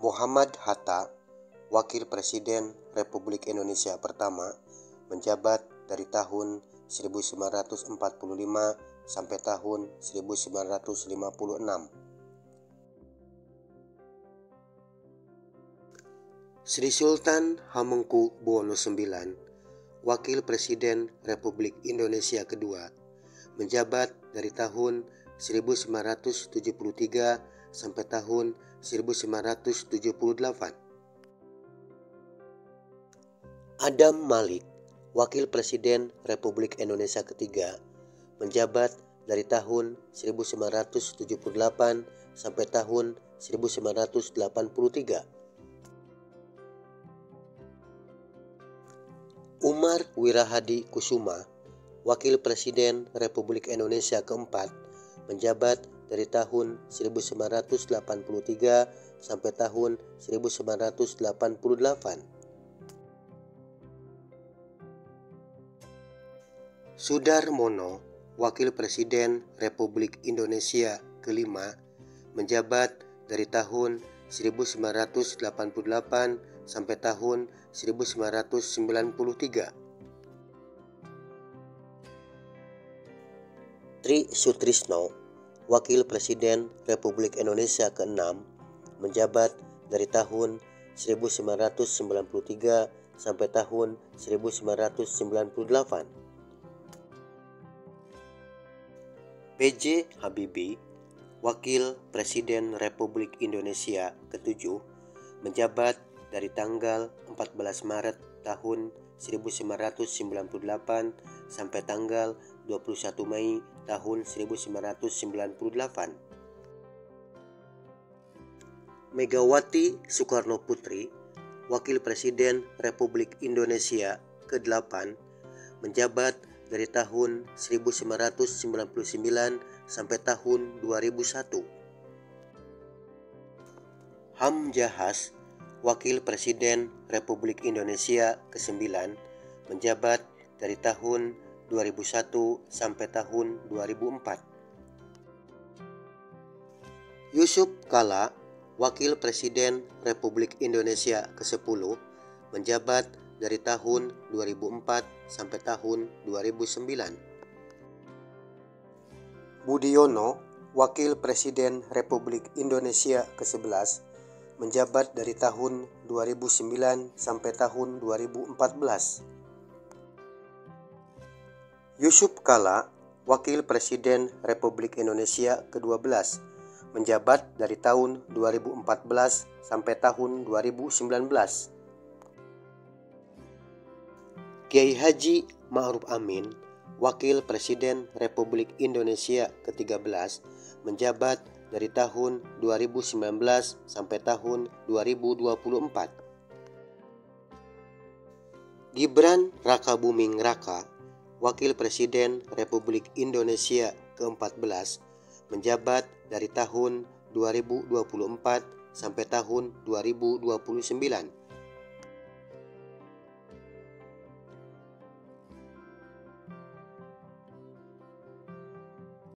Muhammad Hatta, Wakil Presiden Republik Indonesia pertama, menjabat dari tahun 1945 sampai tahun 1956. Sri Sultan Hamengkubuwono IX, Wakil Presiden Republik Indonesia kedua, menjabat dari tahun 1973 sampai tahun 1978. Adam Malik, Wakil Presiden Republik Indonesia ketiga, menjabat dari tahun 1978 sampai tahun 1983. Umar Wirahadi Kusuma, Wakil Presiden Republik Indonesia keempat, menjabat dari tahun 1983 sampai tahun 1988. Sudarmono, Wakil Presiden Republik Indonesia kelima, menjabat dari tahun 1988 sampai tahun 1993. Tri Sutrisno, Wakil Presiden Republik Indonesia ke-6, menjabat dari tahun 1993 sampai tahun 1998. B.J. Habibie, Wakil Presiden Republik Indonesia ke-7, menjabat dari tanggal 14 Maret tahun 1998 sampai tanggal 21 Mei tahun 1998. Megawati Soekarnoputri, Wakil Presiden Republik Indonesia ke-8, menjabat dari tahun 1999 sampai tahun 2001. Hamjahas, Wakil Presiden Republik Indonesia ke-9, menjabat dari tahun 2001 sampai tahun 2004. Yusuf Kala, Wakil Presiden Republik Indonesia ke-10, menjabat dari tahun 2004 sampai tahun 2009. Budiono, Wakil Presiden Republik Indonesia ke-11, menjabat dari tahun 2009 sampai tahun 2014. Yusuf Kala, Wakil Presiden Republik Indonesia ke-12, menjabat dari tahun 2014 sampai tahun 2019. Kiai Haji Ma'ruf Amin, Wakil Presiden Republik Indonesia ke-13, menjabat dari tahun 2019 sampai tahun 2024. Gibran Rakabuming Raka, Wakil Presiden Republik Indonesia ke-14, menjabat dari tahun 2024 sampai tahun 2029.